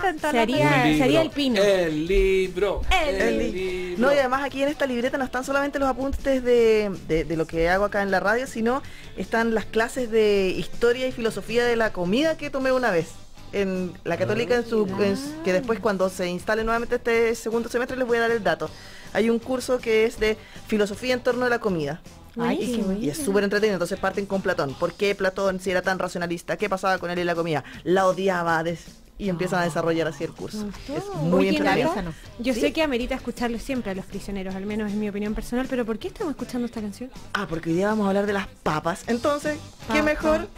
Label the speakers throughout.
Speaker 1: Sería el pino.
Speaker 2: El libro.
Speaker 3: No, y además aquí en esta libreta no están solamente los apuntes de lo que hago acá en la radio, sino están las clases de historia y filosofía de la comida que tomé una vez en la Católica, que después cuando se instale nuevamente este segundo semestre les voy a dar el dato. Hay un curso que es de filosofía en torno a la comida. Y es súper entretenido. Entonces parten con Platón. ¿Por qué Platón, si era tan racionalista? ¿Qué pasaba con él y la comida? La odiaba y empiezan a desarrollar así el curso. Es muy entretenido.
Speaker 1: Yo sé que amerita escucharlo siempre a los prisioneros, al menos en mi opinión personal, pero ¿por qué estamos escuchando esta canción?
Speaker 3: Porque hoy día vamos a hablar de las papas. Entonces, ¿qué mejor?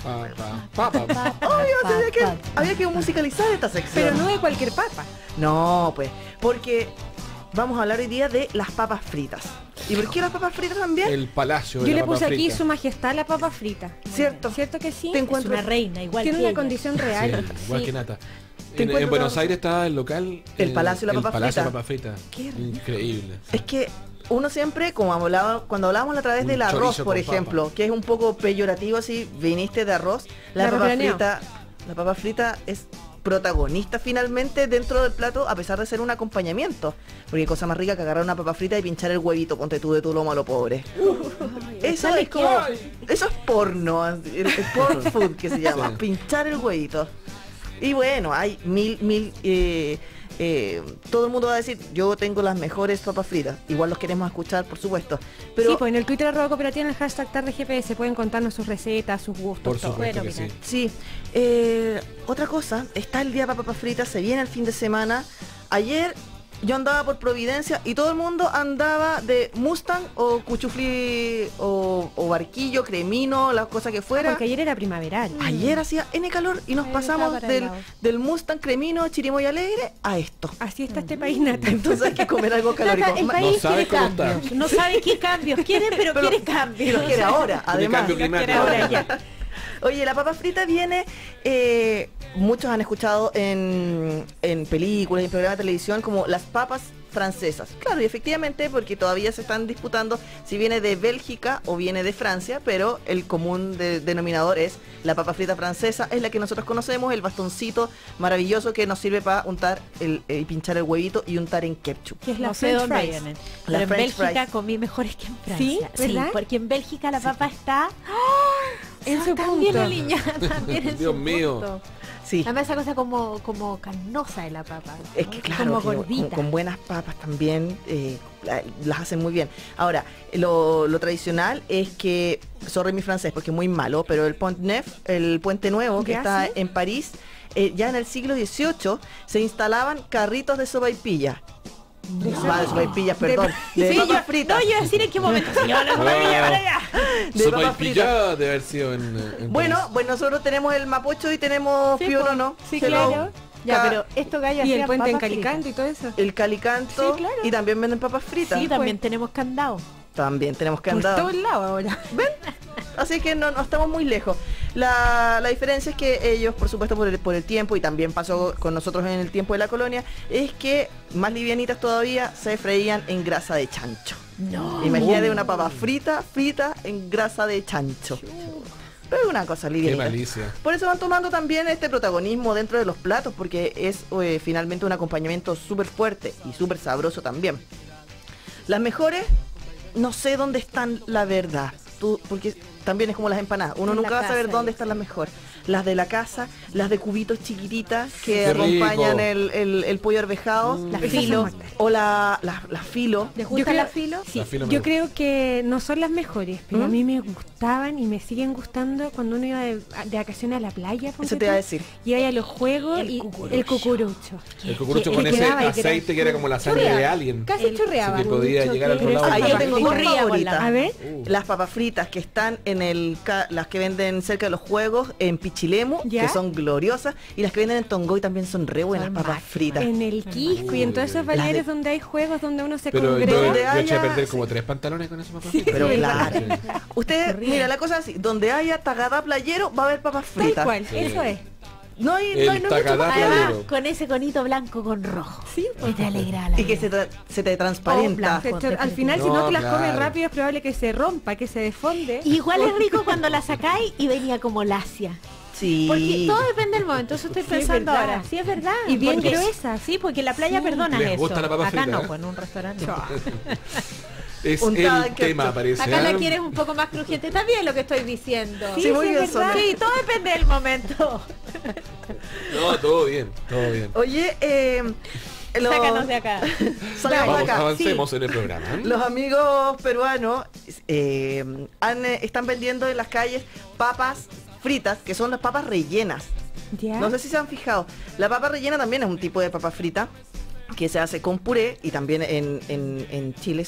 Speaker 3: Obvio, había que musicalizar esta sección.
Speaker 1: Pero no de cualquier papa.
Speaker 3: No, pues, porque vamos a hablar hoy día de las papas fritas. ¿Y por qué las papas fritas también?
Speaker 2: El palacio de
Speaker 1: Yo
Speaker 2: la
Speaker 1: le puse
Speaker 2: papa
Speaker 1: aquí
Speaker 2: frita.
Speaker 1: Su Majestad la papa frita.
Speaker 3: ¿Cierto?
Speaker 1: ¿Cierto que sí?
Speaker 3: Te encuentro
Speaker 4: una reina, igual
Speaker 1: Tiene
Speaker 4: que
Speaker 1: una
Speaker 4: ella.
Speaker 1: condición real.
Speaker 2: Sí, igual que Nata.
Speaker 3: Te
Speaker 2: En
Speaker 3: encuentro
Speaker 2: Buenos
Speaker 3: todo.
Speaker 2: Aires está el local.
Speaker 3: El Palacio de la Papa
Speaker 2: Palacio de
Speaker 3: Frita.
Speaker 2: la Papa Frita.
Speaker 3: Qué rico.
Speaker 2: Increíble.
Speaker 3: Es que uno siempre, como cuando hablábamos la otra vez
Speaker 2: Un
Speaker 3: del arroz,
Speaker 2: chorizo
Speaker 3: por
Speaker 2: con
Speaker 3: ejemplo,
Speaker 2: papa.
Speaker 3: que es un poco peyorativo así, viniste de arroz, la papa frita es protagonista finalmente dentro del plato, a pesar de ser un acompañamiento. Porque hay cosa más rica que agarrar una papa frita y pinchar el huevito, ponte tú de tu lomo a lo pobre. Eso es como, eso es porno, el porn food que se llama,
Speaker 2: Sí.
Speaker 3: pinchar el huevito. Y bueno, hay mil todo el mundo va a decir, yo tengo las mejores papas fritas. Igual los queremos escuchar, por supuesto. Pero
Speaker 1: Sí, pues en el Twitter @cooperativa, en el hashtag #TardeGPS pueden contarnos sus recetas, sus gustos,
Speaker 2: Por
Speaker 1: todo.
Speaker 2: supuesto
Speaker 1: Bueno,
Speaker 2: que
Speaker 1: mira.
Speaker 2: sí.
Speaker 3: sí, otra cosa, está el día de papas fritas, se viene el fin de semana. Ayer yo andaba por Providencia y todo el mundo andaba de Mustang o cuchuflí o barquillo, cremino, las cosas que fuera.
Speaker 1: Porque ayer era primaveral.
Speaker 3: Ayer hacía N calor y nos
Speaker 1: Ayer
Speaker 3: pasamos
Speaker 1: estaba para el lado.
Speaker 3: del Mustang cremino, chirimoy alegre a esto.
Speaker 1: Así está este país, Nata.
Speaker 3: Entonces hay que comer algo calórico.
Speaker 4: El país
Speaker 2: No sabe
Speaker 4: quiere
Speaker 2: cómo está.
Speaker 4: cambios. No sabe qué cambios quiere, pero quiere
Speaker 3: Y
Speaker 4: cambios.
Speaker 3: lo quiere ahora,
Speaker 2: Tiene
Speaker 3: además.
Speaker 2: cambio climático.
Speaker 1: ahora ya.
Speaker 3: Oye, la papa frita viene, muchos han escuchado en películas y en programas de televisión como las papas francesas. Claro, y efectivamente, porque todavía se están disputando si viene de Bélgica o viene de Francia, pero el común denominador es la papa frita francesa, es la que nosotros conocemos, el bastoncito maravilloso que nos sirve para untar y pinchar el huevito y untar en ketchup.
Speaker 1: Que es la
Speaker 4: No sé
Speaker 1: French
Speaker 4: dónde
Speaker 1: fries.
Speaker 4: vienen.
Speaker 3: La
Speaker 4: Pero en
Speaker 3: French
Speaker 4: Bélgica
Speaker 3: fries.
Speaker 4: comí mejores que en
Speaker 1: ¿Sí?
Speaker 4: Francia.
Speaker 1: ¿Verdad?
Speaker 4: Porque en Bélgica la papa está
Speaker 1: En su
Speaker 4: también
Speaker 1: punto.
Speaker 4: aliñada, también en
Speaker 2: Dios
Speaker 4: su
Speaker 2: mío.
Speaker 4: punto.
Speaker 3: Sí.
Speaker 4: Además esa cosa como carnosa de la papa.
Speaker 3: Es
Speaker 4: ¿no?
Speaker 3: que claro,
Speaker 4: como
Speaker 3: que
Speaker 4: gordita.
Speaker 3: con buenas papas también las hacen muy bien. Ahora, lo tradicional es que, sorry mi francés porque es muy malo, pero el Pont Neuf, el Puente Nuevo que
Speaker 1: ¿Ya,
Speaker 3: está
Speaker 1: sí?
Speaker 3: en París, ya en el siglo XVIII se instalaban carritos de sopaipilla. De sopaipillas, perdón. De
Speaker 4: Sí,
Speaker 3: papas
Speaker 4: yo,
Speaker 3: fritas.
Speaker 4: no, yo iba a decir en qué momento. Señora, la sopaipilla para allá.
Speaker 3: De
Speaker 2: Su
Speaker 3: papas fritas.
Speaker 2: pillada debe haber sido en
Speaker 3: Bueno,
Speaker 2: París.
Speaker 3: pues nosotros tenemos el mapocho y tenemos
Speaker 4: Sí,
Speaker 3: Fioro,
Speaker 4: po.
Speaker 3: ¿no?
Speaker 1: Sí,
Speaker 3: Hello.
Speaker 1: claro.
Speaker 4: Ya, pero estos gallos
Speaker 1: Y el
Speaker 4: hacían
Speaker 1: puente en
Speaker 4: papas fritas.
Speaker 1: Calicanto y todo eso.
Speaker 3: El calicanto.
Speaker 1: Sí, claro.
Speaker 3: Y también venden papas fritas.
Speaker 4: Sí, también tenemos candado.
Speaker 3: También tenemos que
Speaker 1: Por
Speaker 3: andar.
Speaker 1: todos lados ahora.
Speaker 3: Así que no estamos muy lejos. La diferencia es que ellos, por supuesto, por el tiempo, y también pasó con nosotros en el tiempo de la colonia, es que más livianitas todavía se freían en grasa de chancho.
Speaker 4: No.
Speaker 3: Imagínate una papa frita en grasa de chancho. Pero es una cosa
Speaker 2: Qué
Speaker 3: livianita.
Speaker 2: malicia.
Speaker 3: Por eso van tomando también este protagonismo dentro de los platos, porque es finalmente un acompañamiento súper fuerte y súper sabroso también. Las mejores, no sé dónde están, la verdad. Porque también es como las empanadas. Uno
Speaker 4: En la
Speaker 3: nunca va a saber
Speaker 4: casa,
Speaker 3: dónde
Speaker 4: dice.
Speaker 3: están las mejores. Las de la casa, las de cubitos chiquititas que
Speaker 2: Qué rico.
Speaker 3: acompañan el pollo arvejado.
Speaker 4: Las
Speaker 1: Esas son
Speaker 4: filo.
Speaker 1: mortales.
Speaker 3: O las filo.
Speaker 4: ¿Les
Speaker 1: Yo
Speaker 4: gusta
Speaker 1: creo-
Speaker 4: la filo?
Speaker 1: Sí,
Speaker 2: La filo me
Speaker 1: yo
Speaker 2: gusta.
Speaker 1: creo que no son las mejores, pero a
Speaker 3: ¿Mm?
Speaker 1: mí me gustaban y me siguen gustando cuando uno iba de vacaciones a la playa. ponte
Speaker 3: Eso te iba a
Speaker 1: tú,
Speaker 3: decir.
Speaker 1: Y iba a los juegos
Speaker 4: El
Speaker 1: y
Speaker 4: cucurucho.
Speaker 1: el cucurucho.
Speaker 2: El cucurucho
Speaker 1: que
Speaker 2: con ese
Speaker 1: quedaba y que era-
Speaker 2: aceite que era como la sangre
Speaker 1: Chorreaba.
Speaker 2: de alguien.
Speaker 1: Casi
Speaker 4: El
Speaker 1: chorreaba.
Speaker 2: Así que podía llegar al otro
Speaker 1: Pero
Speaker 2: lado.
Speaker 3: Ahí yo
Speaker 1: esas
Speaker 3: tengo
Speaker 1: papas
Speaker 3: dos
Speaker 1: fritas-
Speaker 3: favoritas.
Speaker 1: A ver,
Speaker 3: Las papas fritas que están en las que venden cerca de los juegos en Pichilemu,
Speaker 1: ¿Ya?
Speaker 3: que son gloriosas, y las que venden en Tongoy también son re buenas
Speaker 4: Son
Speaker 3: papas
Speaker 4: máximas.
Speaker 3: fritas.
Speaker 1: en el Quisco y en todos esos
Speaker 2: Las
Speaker 3: de-
Speaker 1: balnearios donde hay juegos donde uno se
Speaker 2: Pero yo,
Speaker 1: congrega.
Speaker 3: Donde
Speaker 2: yo eché a
Speaker 3: haya-
Speaker 2: perder como 3 pantalones con esa papa frita.
Speaker 3: Pero
Speaker 1: Sí,
Speaker 3: claro,
Speaker 2: Sí.
Speaker 3: usted, mira, la cosa es así, donde haya tagadá playero va a haber papas
Speaker 1: Tal
Speaker 3: fritas.
Speaker 1: cual,
Speaker 2: Sí.
Speaker 1: eso es.
Speaker 3: No hay,
Speaker 2: El
Speaker 3: no hay mucho
Speaker 2: tagadá
Speaker 3: más.
Speaker 2: playero.
Speaker 4: Además, con ese conito blanco con rojo.
Speaker 1: Sí,
Speaker 4: Que te alegra la
Speaker 3: Y que
Speaker 4: vida.
Speaker 3: se te transparenta.
Speaker 4: blanco.
Speaker 1: Al final, si
Speaker 2: No,
Speaker 1: no te las
Speaker 2: claro.
Speaker 1: comes rápido, es probable que se rompa, que se defonde.
Speaker 4: Igual es rico cuando la sacáis y venía como lacia.
Speaker 3: Sí.
Speaker 4: Porque todo depende del momento, eso estoy
Speaker 1: Sí, es
Speaker 4: pensando
Speaker 1: verdad.
Speaker 4: ahora. Sí, es verdad.
Speaker 1: Y bien
Speaker 4: Porque-
Speaker 1: gruesa.
Speaker 4: Sí, porque en la playa perdonas
Speaker 2: Les
Speaker 4: eso.
Speaker 2: gusta la papa
Speaker 4: Acá
Speaker 2: frita,
Speaker 4: no,
Speaker 2: ¿eh?
Speaker 4: pues en un restaurante.
Speaker 2: Es
Speaker 3: Untada
Speaker 2: el
Speaker 3: en ketchup.
Speaker 2: tema, parece.
Speaker 4: Acá
Speaker 2: ¿ah?
Speaker 4: la quieres un poco más crujiente. Está bien lo que estoy diciendo.
Speaker 3: Sí, muy
Speaker 1: es
Speaker 3: bien,
Speaker 1: verdad.
Speaker 3: Sonia.
Speaker 4: Sí, todo depende del momento.
Speaker 2: No, todo bien, todo bien.
Speaker 3: Oye,
Speaker 4: Sácanos de acá.
Speaker 3: Salgamos de
Speaker 2: Vamos,
Speaker 3: acá.
Speaker 2: avancemos en el programa. ¿eh?
Speaker 3: Los amigos peruanos están vendiendo en las calles papas fritas, que son las papas rellenas.
Speaker 1: ¿Ya?
Speaker 3: No sé si se han fijado. La papa rellena también es un tipo de papa frita que se hace con puré y también en Chile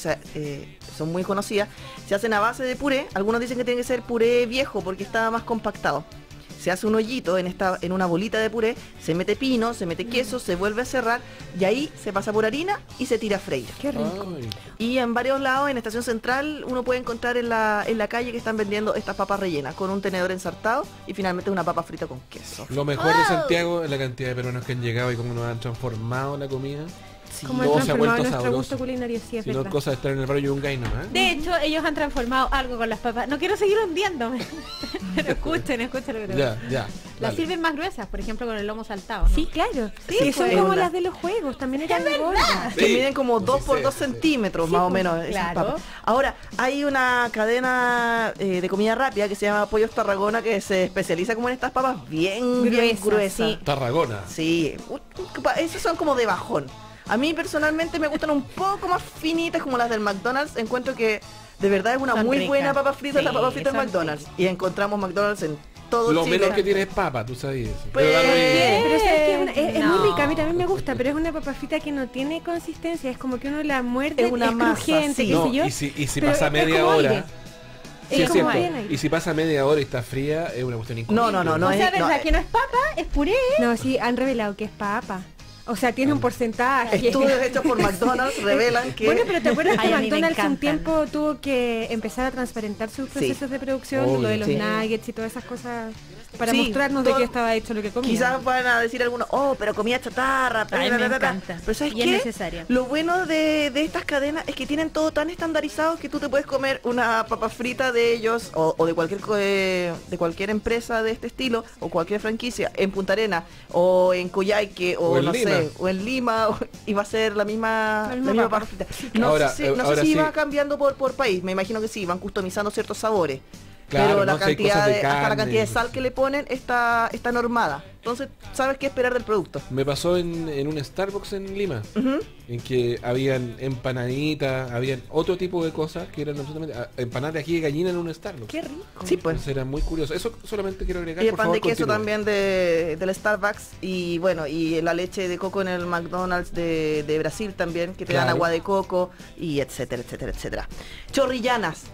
Speaker 3: son muy conocidas. Se hacen a base de puré. Algunos dicen que tiene que ser puré viejo porque está más compactado. Se hace un hoyito en una bolita de puré, se mete pino, se mete queso, se vuelve a cerrar y ahí se pasa por harina y se tira a freír.
Speaker 1: Qué rico.
Speaker 2: Ay,
Speaker 3: Y en varios lados, en Estación Central, uno puede encontrar en la calle que están vendiendo estas papas rellenas con un tenedor ensartado y finalmente una papa frita con queso.
Speaker 2: lo mejor de Santiago es la cantidad de peruanos que han llegado y cómo nos han transformado la comida.
Speaker 3: Sí.
Speaker 1: Como
Speaker 2: todo
Speaker 1: han
Speaker 2: se ha
Speaker 1: transformado
Speaker 2: vuelto
Speaker 1: nuestro
Speaker 2: sabroso.
Speaker 1: gusto culinario, sí, es
Speaker 2: Si no,
Speaker 1: verdad.
Speaker 2: cosa de estar en el barrio Yungay nomás.
Speaker 4: De hecho, ellos han transformado algo con las papas. No quiero seguir hundiéndome. Pero escuchen lo que te voy a
Speaker 2: Ya,
Speaker 4: decir.
Speaker 2: ya.
Speaker 4: Las
Speaker 2: dale.
Speaker 4: sirven más gruesas, por ejemplo, con el lomo saltado, ¿no?
Speaker 1: Sí, claro.
Speaker 4: Sí,
Speaker 1: Sí, son
Speaker 4: pues.
Speaker 1: como
Speaker 3: Es
Speaker 1: las de los juegos, también eran gordas.
Speaker 3: Que
Speaker 2: Sí.
Speaker 3: miden como
Speaker 2: Sí,
Speaker 3: 2
Speaker 2: sí,
Speaker 3: por
Speaker 2: sí,
Speaker 3: 2
Speaker 2: sí.
Speaker 3: centímetros,
Speaker 4: Sí,
Speaker 3: más o
Speaker 4: pues,
Speaker 3: menos, esas
Speaker 4: claro.
Speaker 3: papas. Ahora, hay una cadena de comida rápida que se llama Pollos Tarragona que se especializa como en estas papas bien
Speaker 1: Gruesas,
Speaker 3: gruesas.
Speaker 1: sí.
Speaker 2: Tarragona.
Speaker 3: Sí, esos son como de bajón. A mí personalmente me gustan un poco más finitas como las del McDonald's. Encuentro que de verdad es una
Speaker 4: Son
Speaker 3: muy
Speaker 4: ricas.
Speaker 3: buena papa frita,
Speaker 4: Sí,
Speaker 3: la papa frita en
Speaker 4: son
Speaker 3: McDonald's. Y encontramos McDonald's en todo
Speaker 2: Lo
Speaker 3: Chile.
Speaker 2: menos que tiene es papa, tú sabías.
Speaker 3: Pues-
Speaker 2: da lo mismo.
Speaker 1: Pero sabes que es
Speaker 4: No.
Speaker 1: muy rica, a mí también me gusta, pero es una papa frita que no tiene consistencia, es como que uno la muerde,
Speaker 3: Es una masa,
Speaker 1: crujiente,
Speaker 3: sí.
Speaker 1: qué
Speaker 2: No,
Speaker 1: sé yo.
Speaker 2: y si
Speaker 1: pero
Speaker 2: pasa
Speaker 1: es
Speaker 2: media
Speaker 1: como
Speaker 2: hora.
Speaker 1: aire.
Speaker 2: Sí,
Speaker 1: Es
Speaker 2: es
Speaker 1: como
Speaker 2: cierto.
Speaker 1: aire.
Speaker 2: Y si pasa media hora y está fría, es una cuestión incómoda.
Speaker 3: No,
Speaker 4: O sea,
Speaker 3: es-
Speaker 4: verdad
Speaker 3: no,
Speaker 4: que no es papa, es puré.
Speaker 1: No, sí, han revelado que es papa. O sea, tiene un porcentaje.
Speaker 3: Estudios hechos por McDonald's revelan que...
Speaker 1: Bueno, pero ¿te acuerdas que
Speaker 4: Ay, a mí me
Speaker 1: McDonald's un
Speaker 4: encantan.
Speaker 1: tiempo tuvo que empezar a transparentar sus procesos de producción,
Speaker 2: Obvio.
Speaker 1: lo de los
Speaker 3: Sí.
Speaker 1: nuggets y todas esas cosas, para
Speaker 3: Sí,
Speaker 1: mostrarnos de
Speaker 3: todo-
Speaker 1: qué estaba hecho lo que comíamos?
Speaker 3: Quizás van a decir algunos, oh, pero comida chatarra,
Speaker 4: Ay, me
Speaker 3: bla, bla, bla".
Speaker 4: encanta.
Speaker 3: Pero ¿sabes
Speaker 4: Y es
Speaker 3: qué?
Speaker 4: necesaria.
Speaker 3: Lo bueno de estas cadenas es que tienen todo tan estandarizado que tú te puedes comer una papa frita de ellos o de cualquier empresa de este estilo o cualquier franquicia en Punta Arena o en Coyhaique o,
Speaker 2: O en
Speaker 3: no
Speaker 2: Lima.
Speaker 3: sé, o en Lima y va a ser la misma
Speaker 1: misma
Speaker 3: papa
Speaker 1: papa.
Speaker 3: frita. No
Speaker 2: Ahora,
Speaker 3: sé si, no sé
Speaker 2: ahora
Speaker 3: si
Speaker 2: sí.
Speaker 3: va cambiando por país, me imagino que sí, van customizando ciertos sabores.
Speaker 2: Claro,
Speaker 3: Pero la
Speaker 2: no sé, hay
Speaker 3: cantidad
Speaker 2: cosas de
Speaker 3: hasta la
Speaker 2: carne
Speaker 3: cantidad de
Speaker 2: y
Speaker 3: sal
Speaker 2: cosas.
Speaker 3: que le ponen está normada. Entonces, sabes qué esperar del producto.
Speaker 2: Me pasó en un Starbucks en Lima,
Speaker 3: Ujú.
Speaker 2: en que habían empanaditas, habían otro tipo de cosas que eran absolutamente empanadas de ají de gallina en un Starbucks.
Speaker 1: Qué rico.
Speaker 3: Sí, pues.
Speaker 2: Entonces era muy curioso. Eso solamente quiero agregar.
Speaker 3: Y el
Speaker 2: por
Speaker 3: pan
Speaker 2: favor,
Speaker 3: de queso
Speaker 2: continúa.
Speaker 3: también del Starbucks y bueno, y la leche de coco en el McDonald's de Brasil también, que te dan
Speaker 2: Claro.
Speaker 3: agua de coco y etcétera, etcétera, etcétera. Chorrillanas,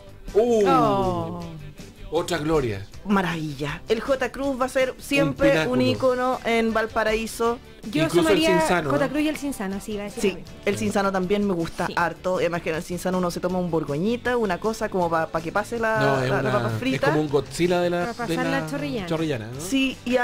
Speaker 1: Oh.
Speaker 2: Otra gloria.
Speaker 3: maravilla. El J. Cruz va a ser siempre
Speaker 2: pináculo.
Speaker 3: un ícono en Valparaíso.
Speaker 1: Yo
Speaker 2: Incluso el
Speaker 1: sumaría
Speaker 2: Cinzano,
Speaker 1: J.
Speaker 2: ¿eh?
Speaker 1: Cruz y el Cinzano, sí, va a decir
Speaker 3: Sí,
Speaker 1: lo mismo.
Speaker 3: el Cinzano también me gusta
Speaker 4: Sí.
Speaker 3: harto. Además que en el Cinzano uno se toma un borgoñita, una cosa como para que pase la,
Speaker 2: No, es,
Speaker 3: la papa
Speaker 2: es
Speaker 3: frita.
Speaker 2: como un Godzilla de la,
Speaker 1: Para pasar la chorrillana.
Speaker 2: ¿no?
Speaker 3: Sí, y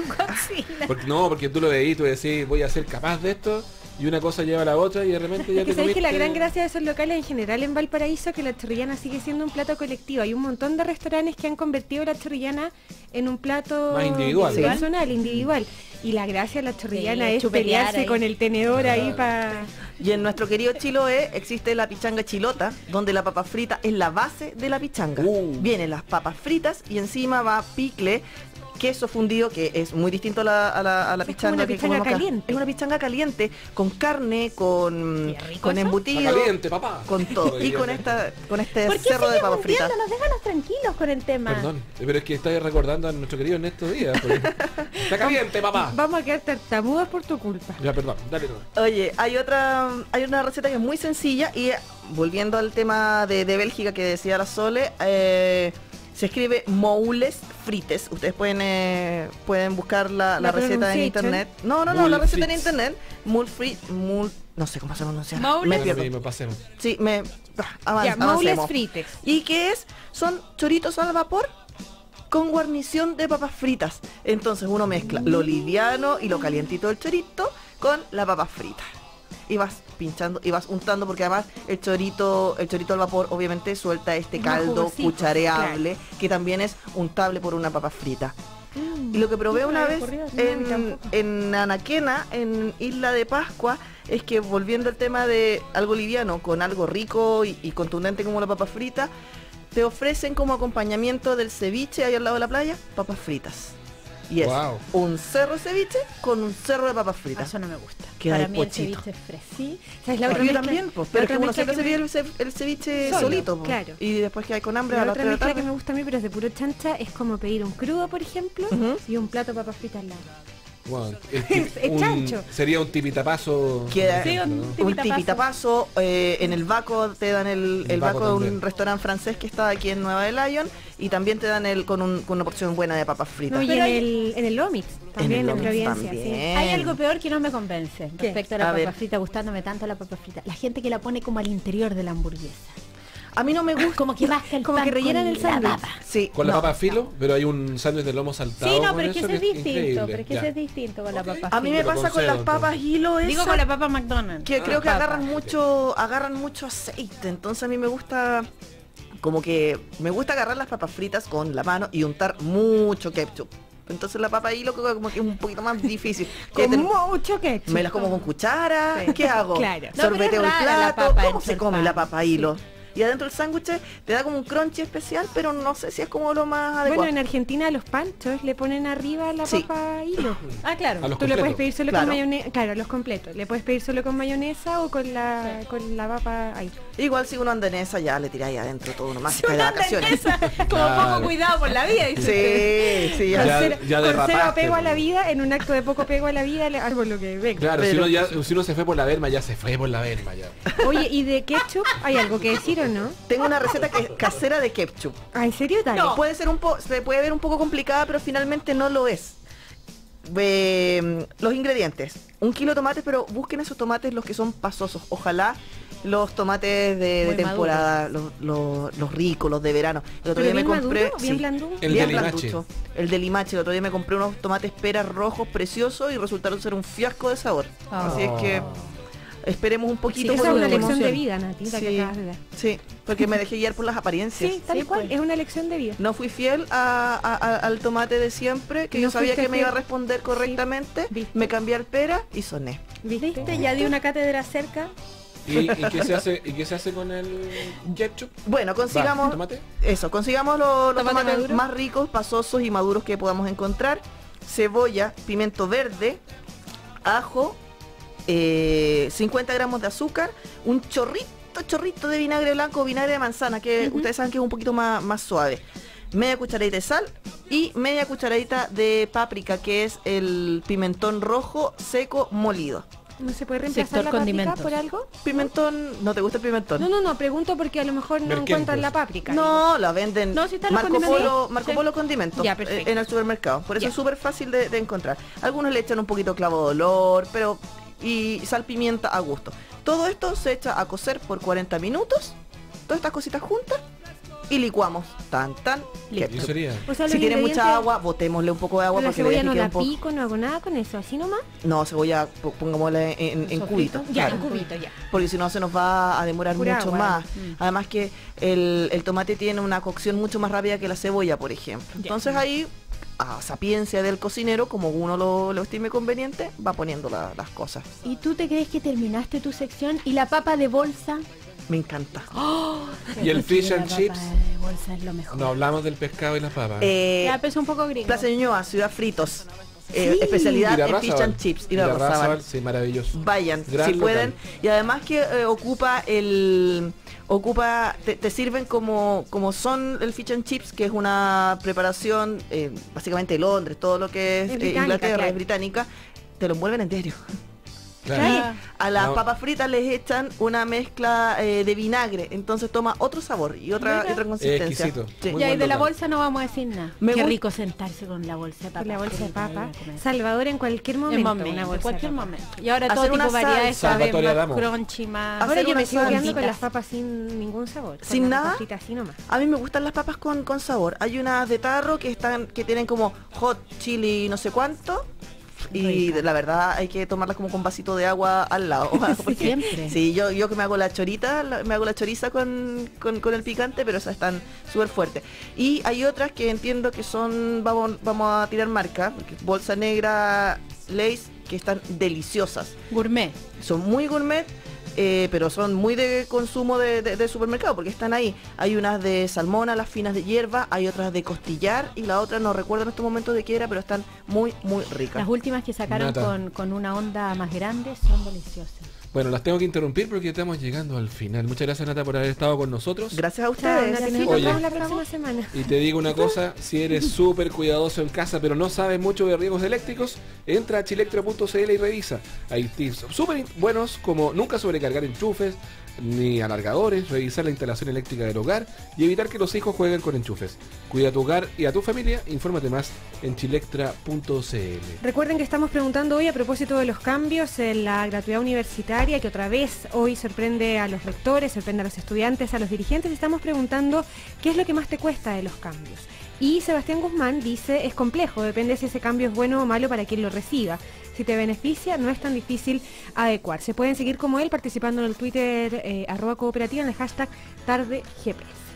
Speaker 2: Porque tú lo veís, tú decís, voy a ser capaz de esto, y una cosa lleva a la otra y de repente ya
Speaker 1: Es que
Speaker 2: te
Speaker 1: sabéis que la
Speaker 2: comiste-
Speaker 1: gran gracia de esos locales en general en Valparaíso que la chorrillana sigue siendo un plato colectivo. Hay un montón de restaurantes que han convertido la chorrillana en un plato
Speaker 2: Más individual,
Speaker 3: ¿sí?
Speaker 1: personal, individual. Y la gracia de la chorrillana
Speaker 4: Sí,
Speaker 1: es
Speaker 4: chupetear
Speaker 1: pelearse
Speaker 4: ahí.
Speaker 1: con el tenedor ahí para...
Speaker 3: Y en nuestro querido Chiloé existe la pichanga chilota, donde la papa frita es la base de la pichanga. Vienen las papas fritas y encima va picle, queso fundido, que es muy distinto a la
Speaker 1: Es como
Speaker 3: pichanga
Speaker 1: una
Speaker 3: que
Speaker 1: pichanga
Speaker 3: comemos acá.
Speaker 1: caliente.
Speaker 3: Es una pichanga caliente, con carne, con
Speaker 4: Qué rico
Speaker 3: con
Speaker 4: eso.
Speaker 3: embutido,
Speaker 2: Está caliente, papá.
Speaker 3: con todo. Y con este
Speaker 4: ¿Por qué
Speaker 3: cerro de
Speaker 4: seguimos
Speaker 3: papa frita.
Speaker 4: hundiéndonos? Déjanos tranquilos con el tema.
Speaker 2: Perdón, pero es que estáis recordando a nuestro querido Ernesto Díaz. porque- Está caliente, papá.
Speaker 1: Vamos a quedar tartamudos por tu culpa.
Speaker 2: Ya, perdón, dale. No.
Speaker 3: Oye, hay una receta que es muy sencilla y volviendo al tema de Bélgica que decía la Sole, se escribe moules frites. Ustedes pueden buscar la
Speaker 1: La
Speaker 3: receta en
Speaker 1: pronunciation.
Speaker 3: internet. No, la
Speaker 2: Moule
Speaker 3: receta en
Speaker 2: frites.
Speaker 3: internet. No sé cómo se pronuncia.
Speaker 4: Moule.
Speaker 3: Me
Speaker 2: Lo
Speaker 3: pierdo.
Speaker 2: mismo, pasemos.
Speaker 3: Sí,
Speaker 1: Ya,
Speaker 3: avancemos.
Speaker 1: maules frites.
Speaker 3: ¿Y qué es? Son choritos al vapor con guarnición de papas fritas. Entonces uno mezcla lo liviano y lo calientito del chorito con la papa frita. Y vas pinchando y vas untando porque además el chorito al vapor obviamente suelta este
Speaker 1: Es más
Speaker 3: caldo
Speaker 1: jugosito,
Speaker 3: cuchareable que también es untable por una papa frita. Y lo que probé
Speaker 4: Sí,
Speaker 3: una
Speaker 4: no había
Speaker 3: vez
Speaker 4: ocurrido, no, a mí tampoco.
Speaker 3: en Anaquena, en Isla de Pascua, es que volviendo al tema de algo liviano con algo rico y contundente como la papa frita, te ofrecen como acompañamiento del ceviche ahí al lado de la playa, papas fritas. Y es
Speaker 2: Wow.
Speaker 3: un cerro de ceviche con un cerro de papas
Speaker 4: Ah,
Speaker 3: fritas.
Speaker 4: eso no me gusta.
Speaker 3: Queda
Speaker 4: Para
Speaker 3: ahí
Speaker 4: mí el
Speaker 3: pochito.
Speaker 4: ceviche es fresco.
Speaker 1: Sí, ¿sabes la
Speaker 3: Yo
Speaker 1: otra mezcla?
Speaker 3: también, pues,
Speaker 1: La
Speaker 3: pero es
Speaker 1: otra
Speaker 3: que uno
Speaker 1: mezcla
Speaker 3: siempre se
Speaker 1: que
Speaker 3: pide el ceviche
Speaker 1: Solo,
Speaker 3: solito, pues.
Speaker 1: claro.
Speaker 3: Y después que hay con hambre a
Speaker 1: La
Speaker 3: las
Speaker 1: otra
Speaker 3: 3 de la
Speaker 1: mezcla que
Speaker 3: tarde.
Speaker 1: me gusta a mí, pero es de puro chancha, es como pedir un crudo, por ejemplo,
Speaker 3: Ujú.
Speaker 1: y un plato de papas fritas al lado.
Speaker 2: Wow.
Speaker 1: Es chancho.
Speaker 2: Sería un tipitapazo.
Speaker 3: Queda-
Speaker 2: por ejemplo,
Speaker 4: Sí,
Speaker 2: ¿no?
Speaker 3: Un tipitapazo, en el Baco te dan el
Speaker 2: El Baco
Speaker 3: Baco de un
Speaker 2: también.
Speaker 3: restaurante francés que está aquí en Nueva de Lyon y también te dan con una porción buena de papas fritas.
Speaker 1: No, y
Speaker 4: Pero
Speaker 1: en el Lomix, también en,
Speaker 3: Lomix
Speaker 1: Providencia.
Speaker 3: también.
Speaker 1: Sí.
Speaker 4: Hay algo peor que no me convence
Speaker 1: ¿Qué?
Speaker 4: respecto a
Speaker 3: A
Speaker 4: la
Speaker 3: ver.
Speaker 4: papa frita, gustándome tanto la papa frita. La gente que la pone como al interior de la hamburguesa.
Speaker 3: A mí no me gusta.
Speaker 4: Como que rasca el
Speaker 1: Como
Speaker 4: pan
Speaker 1: que rellenan
Speaker 4: con
Speaker 1: el
Speaker 4: la
Speaker 1: sándwich.
Speaker 4: papa.
Speaker 3: Sí,
Speaker 2: Con la
Speaker 3: no.
Speaker 2: papa filo, pero hay un sándwich de lomo saltado.
Speaker 4: Sí, no,
Speaker 2: con
Speaker 4: pero es que
Speaker 2: eso
Speaker 4: ese es distinto.
Speaker 2: increíble.
Speaker 4: Pero es que
Speaker 2: Ya.
Speaker 4: ese es distinto con la papa
Speaker 3: A mí me
Speaker 4: frita.
Speaker 2: Pero
Speaker 3: pasa con
Speaker 2: con
Speaker 3: las
Speaker 2: cedo,
Speaker 3: papas hilo
Speaker 4: Digo
Speaker 3: esas,
Speaker 4: con la papa McDonald's.
Speaker 3: que creo que
Speaker 4: Papa.
Speaker 3: agarran mucho aceite, entonces a mí me gusta como que me gusta agarrar las papas fritas con la mano y untar mucho ketchup. Entonces la papa hilo como que es un poquito más difícil.
Speaker 1: Con
Speaker 3: Que
Speaker 1: mucho ketchup.
Speaker 3: me las como con cuchara,
Speaker 1: Sí.
Speaker 3: ¿qué hago?
Speaker 1: Claro.
Speaker 4: No,
Speaker 3: Sorbeteo
Speaker 4: pero
Speaker 3: el
Speaker 4: es rara la
Speaker 3: plato,
Speaker 4: papa
Speaker 3: ¿cómo se
Speaker 4: en
Speaker 3: come
Speaker 4: pan?
Speaker 3: la papa hilo? Y adentro el sándwich te da como un crunchy especial, pero no sé si es como lo más adecuado.
Speaker 1: Bueno, en Argentina a los panchos le ponen arriba la
Speaker 3: Sí.
Speaker 1: papa hilo.
Speaker 4: Ah, claro.
Speaker 2: A los
Speaker 1: Tú le puedes
Speaker 2: completos.
Speaker 1: pedir solo
Speaker 3: Claro.
Speaker 1: con mayonesa, claro, los completos. Le puedes pedir solo con mayonesa o con la papa ahí.
Speaker 3: Igual si uno anda en esa, ya le tiráis adentro todo nomás.
Speaker 4: Si
Speaker 3: está de
Speaker 4: uno anda en
Speaker 3: vacaciones.
Speaker 4: esa, como
Speaker 2: Claro.
Speaker 4: poco cuidado por la vida. dice.
Speaker 3: Sí, sí,
Speaker 1: Con
Speaker 2: Ya-
Speaker 1: cero,
Speaker 2: ya
Speaker 1: con cero
Speaker 2: derrapaste,
Speaker 1: apego a la
Speaker 2: pues.
Speaker 1: vida, en un acto de poco apego a la vida, le hago lo que venga.
Speaker 2: Claro,
Speaker 3: Pero-
Speaker 2: si uno se fue por la verma, ya se fue por la verma. Ya.
Speaker 1: Oye, ¿y de ketchup hay algo que decir o no?
Speaker 3: Tengo una receta que es casera de ketchup.
Speaker 1: Ah, ¿en serio, Dale?
Speaker 3: Puede ser se puede ver un poco complicada, pero finalmente no lo es. Los ingredientes: 1 kilo de tomates, pero busquen esos tomates los que son pasosos. Ojalá los tomates de
Speaker 4: Muy
Speaker 3: temporada, los ricos, los de verano. El otro
Speaker 1: ¿Pero
Speaker 3: día me
Speaker 1: bien
Speaker 3: compré
Speaker 1: maduro? ¿Bien blandú?
Speaker 2: El
Speaker 3: bien
Speaker 2: de Limache.
Speaker 3: blanducho. El de Limache. El otro día me compré unos tomates peras rojos preciosos y resultaron ser un fiasco de sabor.
Speaker 4: Ah.
Speaker 3: Así es que esperemos un poquito.
Speaker 1: Esa
Speaker 3: por
Speaker 1: es una
Speaker 3: la
Speaker 1: lección de
Speaker 3: evolución.
Speaker 1: vida, Nati, la que
Speaker 3: Sí,
Speaker 1: acabas de dar.
Speaker 3: sí, porque me dejé guiar por las apariencias.
Speaker 1: Sí, tal
Speaker 4: Sí,
Speaker 1: cual,
Speaker 4: pues.
Speaker 1: es una lección de vida.
Speaker 3: No fui fiel al tomate de siempre, que
Speaker 1: No
Speaker 3: yo sabía
Speaker 1: fuiste
Speaker 3: que me iba a
Speaker 1: fiel.
Speaker 3: responder correctamente.
Speaker 1: viste.
Speaker 3: Me cambié al pera y soné.
Speaker 4: ¿Viste? Ya di una cátedra cerca.
Speaker 2: ¿Y qué se hace con el ketchup?
Speaker 3: Bueno, consigamos
Speaker 2: ¿Tomate?
Speaker 3: eso, consigamos los
Speaker 1: ¿Tomate
Speaker 3: tomates
Speaker 1: maduro?
Speaker 3: más ricos, pasosos y maduros que podamos encontrar. Cebolla, pimiento verde, ajo, 50 gramos de azúcar, un chorrito de vinagre blanco o vinagre de manzana, que ustedes saben que es un poquito más suave. Media cucharadita de sal y media cucharadita de páprica, que es el pimentón rojo seco molido.
Speaker 1: ¿No se puede reemplazar
Speaker 4: Sector
Speaker 1: la páprica
Speaker 4: condimentos.
Speaker 1: por algo?
Speaker 3: Pimentón, ¿no te gusta el pimentón?
Speaker 1: No, pregunto porque a lo mejor no
Speaker 2: Merquén,
Speaker 1: encuentran
Speaker 2: pues.
Speaker 1: la páprica.
Speaker 3: No, la venden
Speaker 4: No, si están los
Speaker 3: Marco
Speaker 4: condimentos.
Speaker 3: Polo, Marco
Speaker 4: Sí.
Speaker 3: Polo Condimentos
Speaker 1: Ya, perfecto.
Speaker 3: en el supermercado. Por eso
Speaker 1: Ya.
Speaker 3: es súper fácil de encontrar. Algunos le echan un poquito clavo de olor, pero y sal pimienta a gusto. Todo esto se echa a cocer por 40 minutos. Todas estas cositas juntas y licuamos. Tan.
Speaker 2: ¿Y
Speaker 3: ketchup.
Speaker 2: sería?
Speaker 1: O sea,
Speaker 3: Si
Speaker 1: los
Speaker 3: tiene mucha
Speaker 1: ingredientes-
Speaker 3: agua, botémosle un poco de agua
Speaker 1: la
Speaker 3: porque
Speaker 1: cebolla
Speaker 3: le
Speaker 1: no
Speaker 3: queda
Speaker 1: la
Speaker 3: un poco.
Speaker 1: pico, no hago nada con eso, así nomás.
Speaker 3: No, cebolla pongámosla en
Speaker 4: ¿Sofrito?
Speaker 3: cubitos.
Speaker 1: Ya,
Speaker 3: claro.
Speaker 1: en cubito, ya.
Speaker 3: Porque si no se nos va a demorar
Speaker 1: Pura
Speaker 3: mucho
Speaker 1: agua.
Speaker 3: más. Además que el tomate tiene una cocción mucho más rápida que la cebolla, por ejemplo.
Speaker 1: Ya.
Speaker 3: Entonces ahí, a sapiencia del cocinero, como uno lo estime conveniente, va poniendo las cosas.
Speaker 4: ¿Y tú te crees que terminaste tu sección? ¿Y la papa de bolsa?
Speaker 3: Me encanta.
Speaker 2: ¿Y el fish and
Speaker 4: La
Speaker 2: chips?
Speaker 4: papa de bolsa es lo mejor.
Speaker 2: No hablamos del pescado y las papas.
Speaker 4: Ya, pero es un poco gringo.
Speaker 3: Plaza Ñuñoa, Ciudad Fritos.
Speaker 1: Sí.
Speaker 3: Especialidad en
Speaker 2: Irarrázaval.
Speaker 3: fish and chips.
Speaker 2: Irarrázaval,
Speaker 3: Irarrázaval.
Speaker 2: sí, maravilloso.
Speaker 3: Vayan,
Speaker 2: Gran
Speaker 3: si
Speaker 2: local.
Speaker 3: pueden. Y además que te sirven como son el fish and chips, que es una preparación básicamente de Londres, todo lo que es
Speaker 1: Es británica,
Speaker 3: Inglaterra,
Speaker 1: claro.
Speaker 3: es británica, te lo envuelven en diario.
Speaker 2: Claro.
Speaker 4: Ah.
Speaker 3: A las
Speaker 2: No.
Speaker 3: papas fritas les echan una mezcla de vinagre, entonces toma otro sabor y otra
Speaker 4: Mira.
Speaker 3: consistencia.
Speaker 2: Exquisito.
Speaker 3: Sí.
Speaker 2: Muy
Speaker 4: Ya, y
Speaker 2: buen
Speaker 4: de la
Speaker 2: local.
Speaker 4: bolsa no vamos a decir nada.
Speaker 3: Me
Speaker 4: Qué
Speaker 3: gusta-
Speaker 4: rico sentarse con la bolsa de papa.
Speaker 1: Con la bolsa de
Speaker 4: frita,
Speaker 1: papa.
Speaker 4: a comer.
Speaker 1: Salvador en cualquier
Speaker 4: En
Speaker 1: momento.
Speaker 4: momento,
Speaker 1: una
Speaker 4: en
Speaker 1: bolsa
Speaker 4: cualquier
Speaker 1: de papa.
Speaker 4: momento. Y ahora
Speaker 3: Hacer
Speaker 4: todo tipo
Speaker 3: una
Speaker 4: de variedades
Speaker 3: salsa.
Speaker 4: saben
Speaker 2: Salvatore
Speaker 4: más
Speaker 2: Adamo.
Speaker 4: crunchy, más...
Speaker 1: Ahora yo
Speaker 3: una
Speaker 1: me sigo quedando con
Speaker 4: salsita.
Speaker 1: las papas sin ningún sabor. Con
Speaker 3: ¿Sin
Speaker 1: las
Speaker 3: nada?
Speaker 1: papas fritas así nomás.
Speaker 3: A mí me gustan las papas con sabor. Hay unas de tarro que tienen como hot chili no sé cuánto. y
Speaker 4: Rica.
Speaker 3: la verdad hay que tomarlas como con vasito de agua al lado. porque-
Speaker 4: Siempre.
Speaker 3: Sí, yo que me hago la chorita, me hago la choriza con el picante, pero esas están súper fuertes. Y hay otras que entiendo que son, vamos a tirar marca, porque bolsa negra, Lay's, que están deliciosas.
Speaker 4: Gourmet.
Speaker 3: Son muy gourmet, pero son muy de consumo de supermercado, porque están ahí. Hay unas de salmona, las finas de hierba, hay otras de costillar, y la otra no recuerdo en estos momentos de qué era, pero están muy, muy ricas.
Speaker 4: Las últimas que sacaron
Speaker 2: Nata.
Speaker 4: con una onda más grande son deliciosas.
Speaker 2: Bueno, las tengo que interrumpir porque estamos llegando al final. Muchas gracias, Nata, por haber estado con nosotros.
Speaker 3: Gracias a
Speaker 1: Chao,
Speaker 3: ustedes.
Speaker 1: Nati, nos
Speaker 2: Oye.
Speaker 1: encontramos la próxima semana.
Speaker 2: Y te digo una cosa, si eres súper cuidadoso en casa pero no sabes mucho de riesgos eléctricos, entra a chilectra.cl y revisa. Hay tips súper buenos como nunca sobrecargar enchufes ni alargadores, revisar la instalación eléctrica del hogar y evitar que los hijos jueguen con enchufes. Cuida tu hogar y a tu familia, infórmate más en chilectra.cl.
Speaker 1: Recuerden que estamos preguntando hoy a propósito de los cambios en la gratuidad universitaria, que otra vez hoy sorprende a los rectores, sorprende a los estudiantes, a los dirigentes. Estamos preguntando qué es lo que más te cuesta de los cambios. Y Sebastián Guzmán dice, es complejo, depende si ese cambio es bueno o malo para quien lo reciba. Si te beneficia, no es tan difícil adecuarse. Pueden seguir como él participando en el Twitter @cooperativa en el hashtag #TardeGPS.